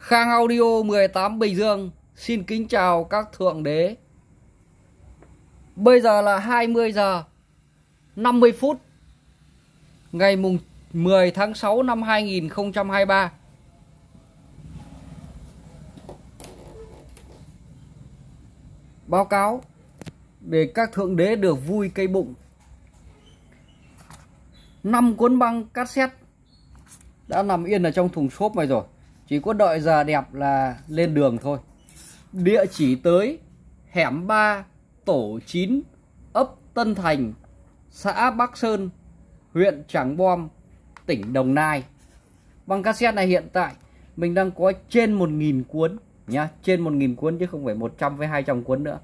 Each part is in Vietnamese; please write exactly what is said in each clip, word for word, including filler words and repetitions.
Khang Audio mười tám Bình Dương xin kính chào các thượng đế. Bây giờ là hai mươi giờ năm mươi phút ngày mùng mười tháng sáu năm hai nghìn không trăm hai mươi ba. Báo cáo để các thượng đế được vui cây bụng. Năm cuốn băng cassette đã nằm yên ở trong thùng xốp này rồi, chỉ có đợi giờ đẹp là lên đường thôi. Địa chỉ tới hẻm ba tổ chín, ấp Tân Thành, xã Bắc Sơn, huyện Trảng Bom, tỉnh Đồng Nai. Băng cassette này hiện tại mình đang có trên một nghìn cuốn nhá, trên một nghìn cuốn chứ không phải một trăm với hai trăm cuốn nữa.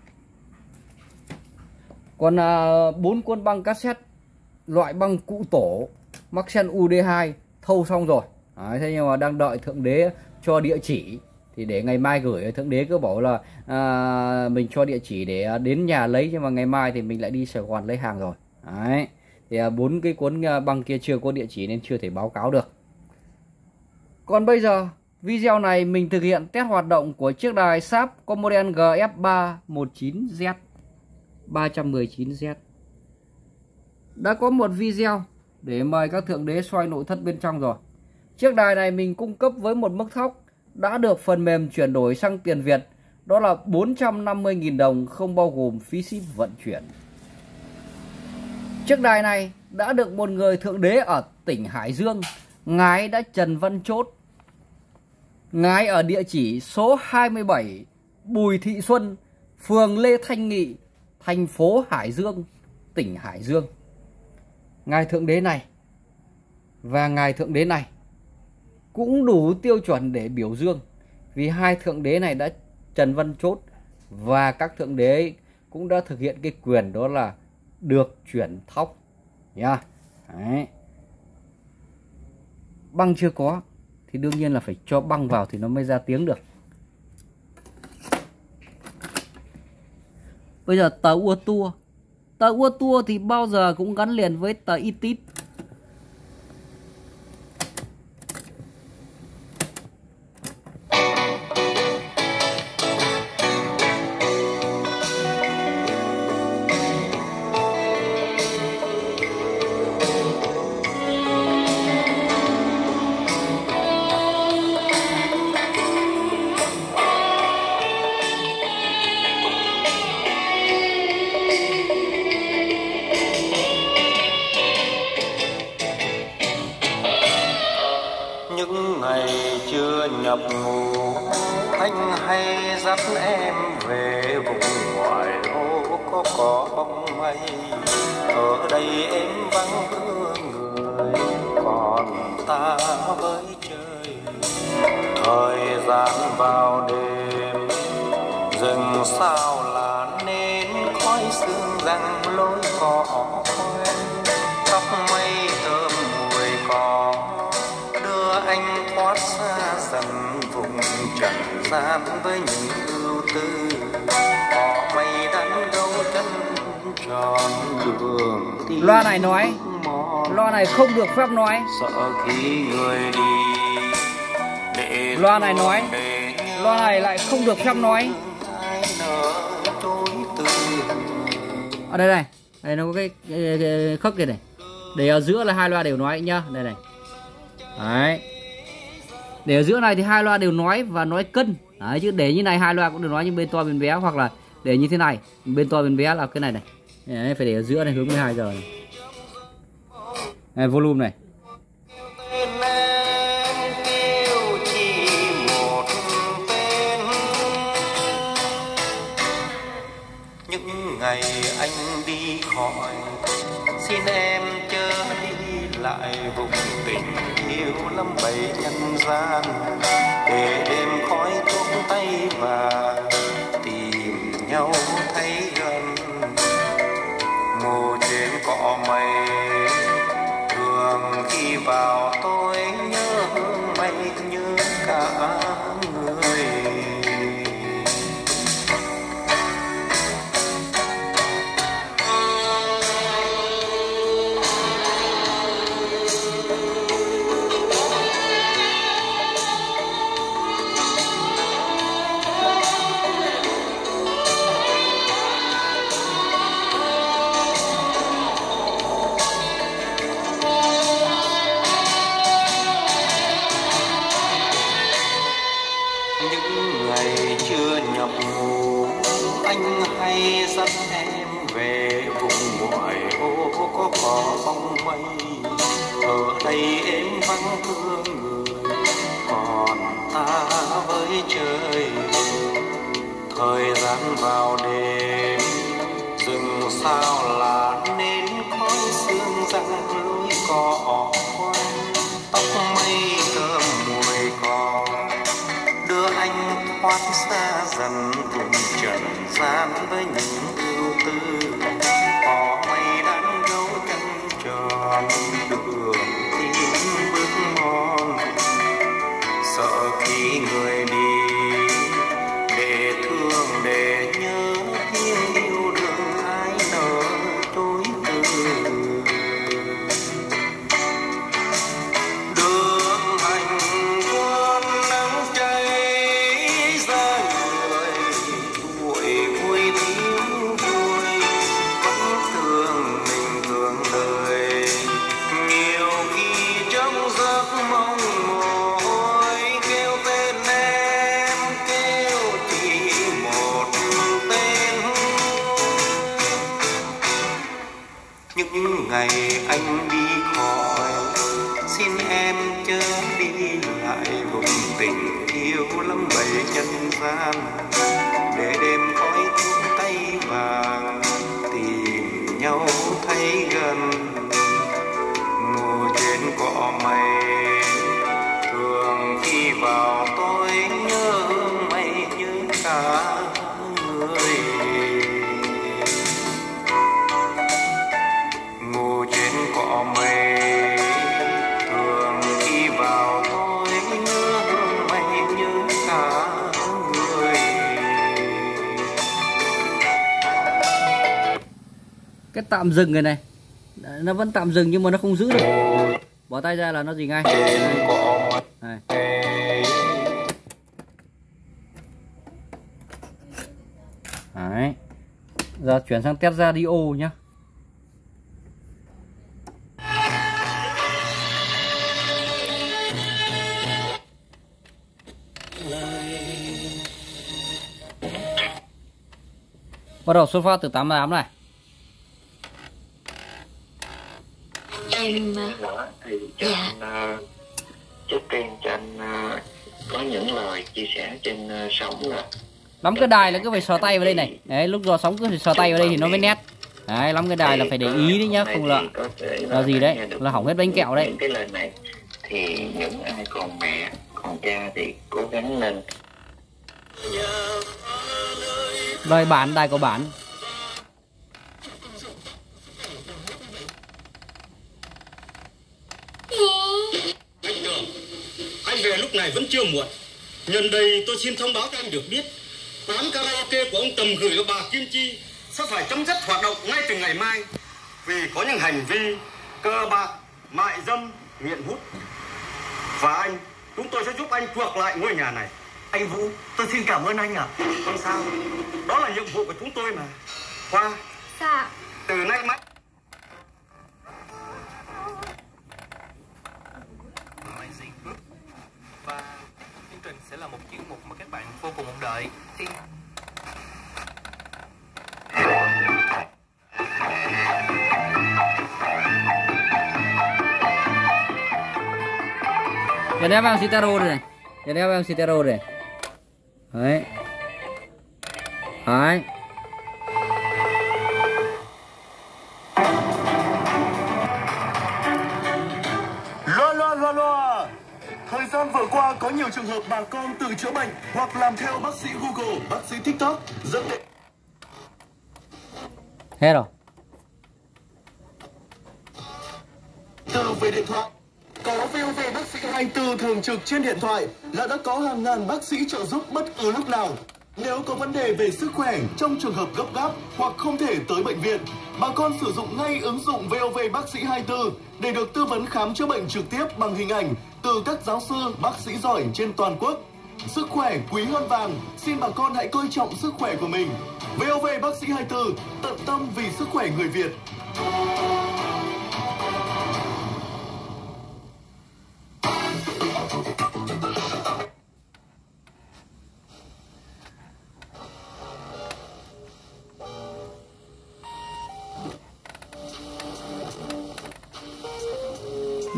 Còn bốn uh, cuốn băng cassette loại băng cụ tổ Maxell u đê hai thâu xong rồi. Đấy, thế nhưng mà đang đợi thượng đế cho địa chỉ, thì để ngày mai gửi. Thượng đế cứ bảo là à, mình cho địa chỉ để đến nhà lấy, nhưng mà ngày mai thì mình lại đi Sài Gòn lấy hàng rồi. Đấy, thì bốn à, cái cuốn băng kia chưa có địa chỉ nên chưa thể báo cáo được. Còn bây giờ video này mình thực hiện test hoạt động của chiếc đài Sharp có model G F ba một chín Z ba một chín Z. Đã có một video để mời các thượng đế soi nội thất bên trong rồi. Chiếc đài này mình cung cấp với một mức thóc đã được phần mềm chuyển đổi sang tiền Việt, đó là bốn trăm năm mươi nghìn đồng, không bao gồm phí ship vận chuyển. Chiếc đài này đã được một người thượng đế ở tỉnh Hải Dương, ngài đã Trần Văn Chốt. Ngài ở địa chỉ số hai mươi bảy Bùi Thị Xuân, phường Lê Thanh Nghị, thành phố Hải Dương, tỉnh Hải Dương. Ngài thượng đế này và ngài thượng đế này cũng đủ tiêu chuẩn để biểu dương, vì hai thượng đế này đã Trần Văn Chốt và các thượng đế cũng đã thực hiện cái quyền đó là được chuyển thóc nha. Đấy. Băng chưa có thì đương nhiên là phải cho băng vào thì nó mới ra tiếng được. Bây giờ tờ ua tua Tờ ua tua thì bao giờ cũng gắn liền với tờ i tít. Những ngày chưa nhập ngũ, anh hay dắt em về vùng ngoại ô có cỏ bóng mây. Ở đây em vắng thương người, còn ta với trời. Thời gian vào đêm, rừng sao là nên khói sương răng lối cỏ quen. Tóc mây thơm mùi cỏ anh thoát xa dần vùng trần gian với những ưu tư. Có mây đắn đâu chân tròn đường đi. Loa này nói, loa này không được phép nói. Sợ khi người đi để loa này nói, loa này lại không được phép nói. Ở đây này, đây nó có cái, cái, cái khớp kia này. Để ở giữa là hai loa đều nói nhá, đây này. Đấy. Để ở giữa này thì hai loa đều nói và nói cân. Đấy, chứ để như này hai loa cũng được nói, nhưng bên to bên bé, hoặc là để như thế này, bên to bên bé là cái này này. Đấy, phải để ở giữa này, hướng mười hai giờ này. Đây, volume này. Những ngày anh đi khỏi, xin em chớ đi lại vùng tình yêu lắm bầy nhân gian. Để đêm khói thuốc tay và tìm nhau thấy gần. Ngủ trên cỏ mây, thường khi vào tôi nhớ hương mây như cả người. những ngày chưa nhập ngũ, anh hay dắt em về vùng ngoại ô có cỏ bóng mây. Ở đây em vắng thương người, còn ta với trời. Thời gian vào đêm, rừng sao là nên khói sương răng lối cỏ quanh. Tóc mây thơm mùi cỏ đưa anh thoát xa dần vùng trần gian với những ưu tư. Cỏ mây đan dấu chân tròn đường tim bước mòn. Sợ khi người đi để thương để nhớ nhưng yêu đương ai nỡ chối từ. Đường hành quân nắng cháy ra người, tuổi vui thiếu vui vẫn thương mình thương đời. Nhiều khi trong giấc mong mỏi kêu tên em, kêu chỉ một tên. Những ngày anh đi khỏi, xin em chớ đi lại vùng tình yêu lắm bầy nhân gian. Để đêm khói thuốc tay vàng tìm nhau thấy gần. Ngồi trên cỏ mây thường khi vào tôi nhớ hương mây như cả người. Ngồi trên cỏ mây thường khi vào tôi nhớ hương mây như cả người. Cái tạm dừng này này nó vẫn tạm dừng nhưng mà nó không giữ được. Bỏ tay ra là nó gì ngay. Này. Đấy. Giờ chuyển sang test radio nhá. Bắt đầu xuất phát từ tám mươi tám này. Em đó thì cho dạ. anh uh, trước tiên cho anh uh, có những lời chia sẻ trên uh, sóng là Lắm cái đài là cứ phải sờ tay vào đây này. Đấy, lúc do sóng cứ phải sờ tay vào đây thì nó mới nét. Đấy, lắm cái đài là phải để ý đấy nhá, không là là gì đấy, là hỏng hết bánh kẹo đấy. Những cái lời này thì những ai còn mẹ, còn cha thì cố gắng lên. Đài bản, đài của bản. Anh Cường, anh về lúc này vẫn chưa muộn. Nhân đây tôi xin thông báo cho anh được biết, quán karaoke của ông Tầm gửi cho bà Kim Chi sẽ phải chấm dứt hoạt động ngay từ ngày mai vì có những hành vi cờ bạc, mại dâm, nghiện hút. Và anh, chúng tôi sẽ giúp anh chuộc lại ngôi nhà này. Anh Vũ, tôi xin cảm ơn anh ạ. À. Không sao, đó là nhiệm vụ của chúng tôi mà. Hoa, Dạ. từ nay mai và chương trình sẽ là một chuyên mục mà các bạn vô cùng mong đợi. Thì Giờ đeo vào Citaro đây này. Giờ đeo vào Citaro đây. Đấy. Đấy. Loa loa loa loa. Thời gian vừa qua có nhiều trường hợp bà con tự chữa bệnh hoặc làm theo bác sĩ Google, bác sĩ TikTok dẫn đến Hết rồi. từ về điện thoại. Có vê o vê bác sĩ hai mươi tư thường trực trên điện thoại là đã có hàng ngàn bác sĩ trợ giúp bất cứ lúc nào. Nếu có vấn đề về sức khỏe trong trường hợp gấp gáp hoặc không thể tới bệnh viện, bà con sử dụng ngay ứng dụng vê o vê bác sĩ hai mươi tư để được tư vấn khám chữa bệnh trực tiếp bằng hình ảnh từ các giáo sư, bác sĩ giỏi trên toàn quốc. Sức khỏe quý hơn vàng, xin bà con hãy coi trọng sức khỏe của mình. vê o vê bác sĩ hai mươi tư, tận tâm vì sức khỏe người Việt.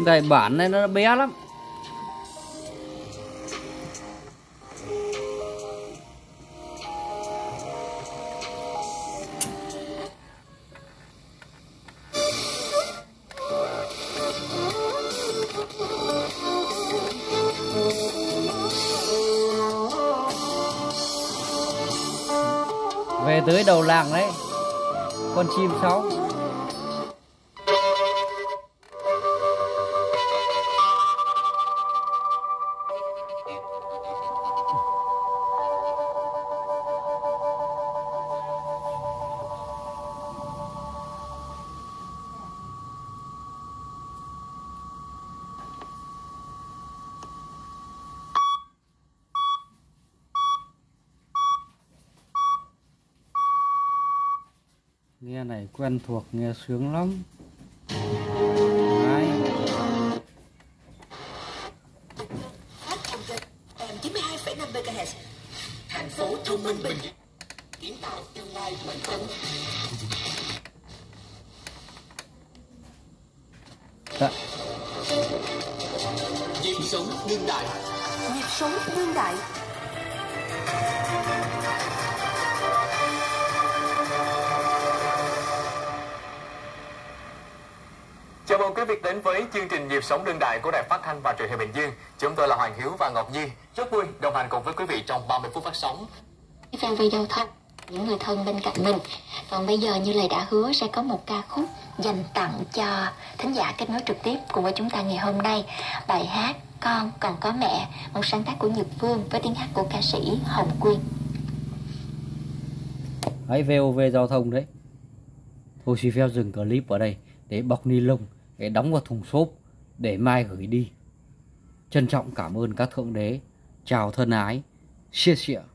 Cái bản này nó bé lắm. Về tới đầu làng đấy, con chim sáu. Nghe này quen thuộc, nghe sướng lắm. Đấy. chín mươi hai phẩy năm mê ga héc. Thành phố thông minh bình kiến tạo tương lai bền vững. Dạ. Nhịp sống đương đại. Nhịp sống đương đại. Chào mừng quý vị đến với chương trình Nhịp sống đương đại của Đài Phát thanh và Truyền hình Bình Dương. Chúng tôi là Hoàng Hiếu và Ngọc Nhi. Rất vui đồng hành cùng với quý vị trong ba mươi phút phát sóng. Fan về giao thông, những người thân bên cạnh mình. Còn bây giờ như lời đã hứa sẽ có một ca khúc dành tặng cho thính giả kết nối trực tiếp cùng với chúng ta ngày hôm nay. Bài hát Con Còn Có Mẹ, một sáng tác của Nhật Vương với tiếng hát của ca sĩ Hồng Quyên. Hãy vê o vê giao thông đấy. Tôi xin phép dừng clip ở đây để bọc ni lông, để đóng vào thùng xốp để mai gửi đi. Trân trọng cảm ơn các thượng đế. Chào thân ái. Chia sẻ.